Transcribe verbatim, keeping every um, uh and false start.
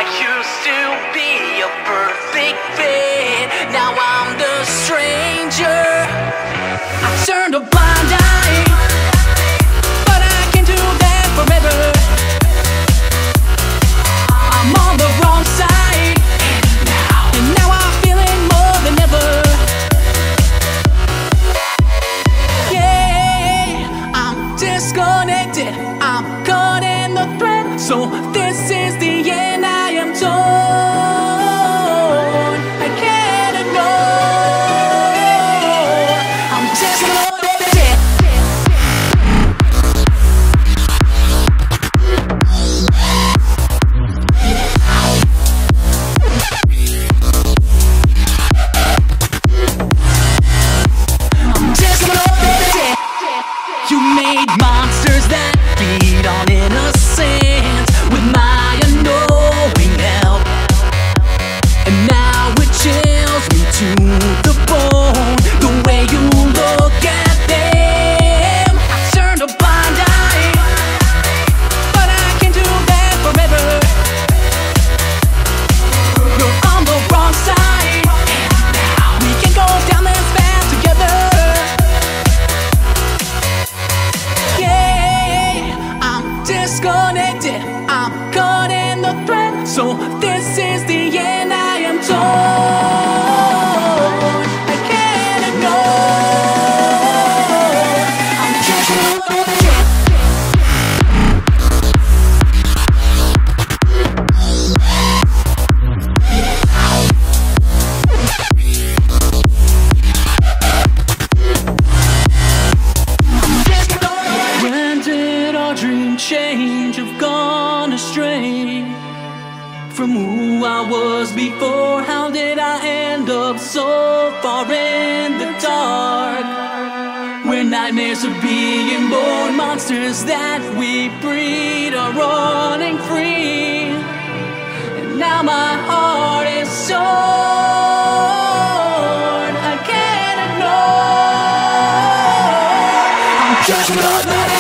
used to be a perfect fit. Now I'm the stranger. I turned a blind eye, but I can't do that forever. I'm on the wrong side, and now I'm feeling more than ever. Yeah, I'm disconnected, I'm caught in the thread. So this is the end, I am torn. I can't ignore. I'm disconnected. You made monsters that feed on innocence with my unknowing help, and now it chills me to the bone, the way you look at them. I turned a blind eye, but I can't do that forever. You're on the wrong side, we can go down this path together. Disconnected, I'm caught in the thread. So this is the end, I am torn. I can't ignore. I'm when did our dream change? Have gone astray from who I was before. How did I end up so far in the dark, where nightmares of being born, monsters that we breed are running free. And now my heart is torn. I can't ignore. I'm just not